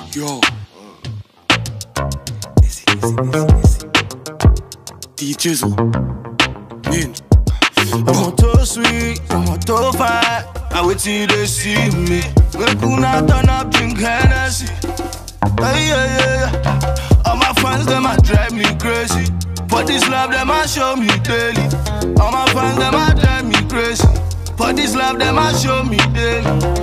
Yo. DJ Zo. Nin. I'm too sweet, I'm too fine. I wait till they see me. We could not turn up, drink Hennessy. Yeah. All my fans, them a drive me crazy. For this love, them a show me daily. All my fans, them a drive me crazy. For this love, them a show me daily.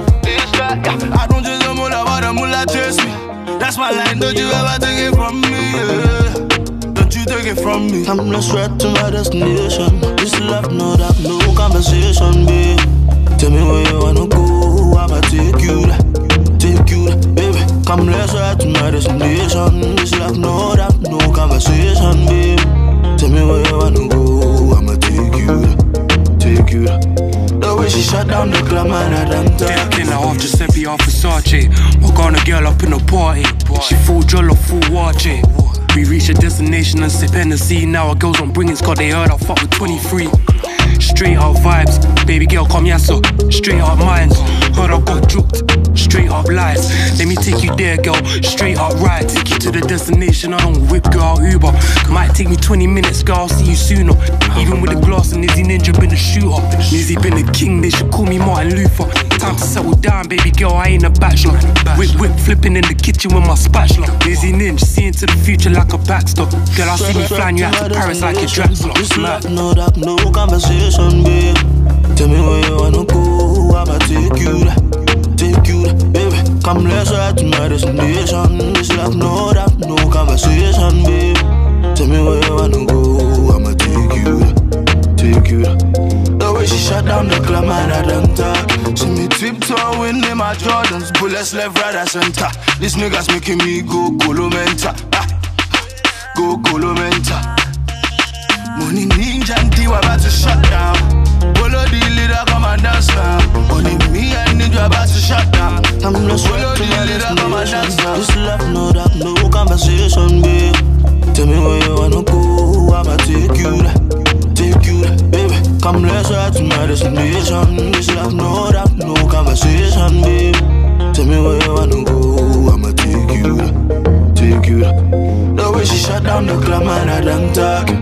I don't chase the mullah, but the mullah chase me. That's my line, don't you ever take it from me, yeah. Don't you take it from me. I'm not straight to my destination. This love, no doubt, no conversation, babe. Tell me where you wanna go, I'ma take you there. Take you there, baby. Come, let's ride to my destination. This love, no doubt, no conversation, babe. Tell me where you wanna go, I'ma take you there. Take you there. The way she shut down the club, man, I done talk. Taking her off Giuseppe off Versace. Walk on a girl up in the party. She full jolly, full watch it. We reach a destination and sip Hennessy. Now our girls on bringing cause they heard I fuck with 23. Straight up vibes, baby girl come here so straight up minds. Heard I got juked, straight up lies. Let me take you there girl, straight up ride. Take you to the destination, I don't whip girl Uber. Might take me 20 minutes girl, I'll see you sooner. Even with the glass and Nizzy Ninja been a shooter. Nizzy been the king, they should call me Martin Luther. Time to settle down baby girl, I ain't a bachelor. Whip flipping in the kitchen with my spatula. Nizzy Ninja, see into the future like a backstop. Girl I see me flying you out to Paris like a Dracula. This love, no doubt, no conversation, babe. Tell me where you wanna go, I'ma take you there. Take you there, baby. Come, let's ride to my destination. This love, no doubt, no conversation, babe. Tell me where you wanna go, I'ma take you there. Take you there. The way she shut down the club, man, I done talk. See me tiptoeing in my Jordans, bullets left, right, and center. These niggas making me go Colomenta. Go Colomenta. Money ninja and Tiwa about to shut down. Follow the leader, come and dance now. Only me and Ninja about to shut down. I'm not follow the leader, come and dance now. This love, no doubt, no conversation, babe. Tell me where you wanna go, I'ma take you there. Take you there, baby. Come, let's ride to my destination. This love, no doubt, no conversation, babe. Tell me where you wanna go, I'ma take you there. Take you there. The way she shut down the club, man, I done talk.